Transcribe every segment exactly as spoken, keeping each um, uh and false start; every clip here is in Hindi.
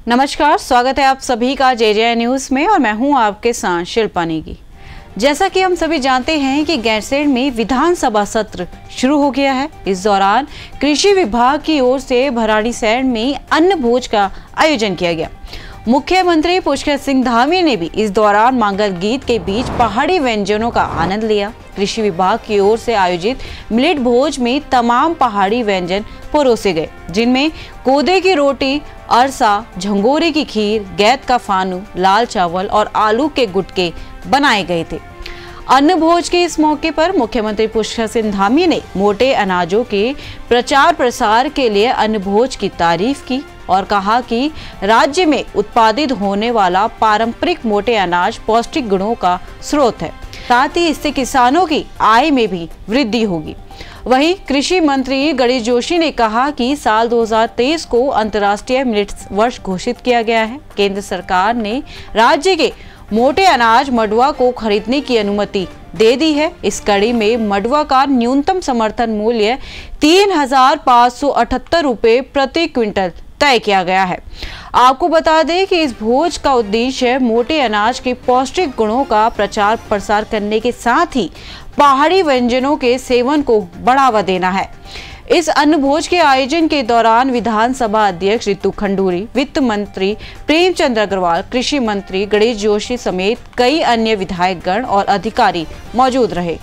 नमस्कार, स्वागत है आप सभी का जे जे न्यूज में और मैं हूं आपके साथ शिल्पा नेगी। जैसा कि हम सभी जानते हैं कि गैरसैंण में विधानसभा सत्र शुरू हो गया है। इस दौरान कृषि विभाग की ओर से भराड़ीसैंण में अन्न भोज का आयोजन किया गया। मुख्यमंत्री पुष्कर सिंह धामी ने भी इस दौरान मंगल गीत के बीच पहाड़ी व्यंजनों का आनंद लिया। कृषि विभाग की ओर से आयोजित मिलेट भोज में तमाम पहाड़ी व्यंजन परोसे गए, जिनमें कोदे की रोटी, अरसा, झंगोरे की खीर, गैत का फानू, लाल चावल और आलू के गुटके बनाए गए थे। अन्न भोज के इस मौके पर मुख्यमंत्री पुष्कर सिंह धामी ने मोटे अनाजों के प्रचार प्रसार के लिए अन्न भोज की तारीफ की और कहा कि राज्य में उत्पादित होने वाला पारंपरिक मोटे अनाज पौष्टिक गुणों का स्रोत है, साथ ही इससे किसानों की आय में भी वृद्धि होगी। वहीं कृषि मंत्री गणेश जोशी ने कहा कि साल दो हज़ार तेईस को अंतर्राष्ट्रीय मिलेट वर्ष घोषित किया गया है। केंद्र सरकार ने राज्य के मोटे अनाज मंडुआ को खरीदने की अनुमति दे दी है। इस कड़ी में मंडुआ का न्यूनतम समर्थन मूल्य तीन हजार पाँच सौ अठहत्तर रुपए प्रति क्विंटल तय किया गया है। आपको बता दें कि इस भोज का उद्देश्य मोटे अनाज के पौष्टिक गुणों का प्रचार प्रसार करने के साथ ही पहाड़ी व्यंजनों के सेवन को बढ़ावा देना है। इस अन्न भोज के आयोजन के दौरान विधानसभा अध्यक्ष रितु खंडूरी, वित्त मंत्री प्रेमचंद अग्रवाल, कृषि मंत्री गणेश जोशी समेत कई अन्य विधायकगण और अधिकारी मौजूद रहे।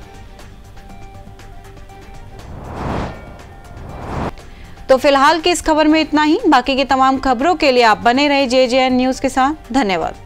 तो फिलहाल की इस खबर में इतना ही। बाकी की तमाम खबरों के लिए आप बने रहे जे जे न्यूज के साथ। धन्यवाद।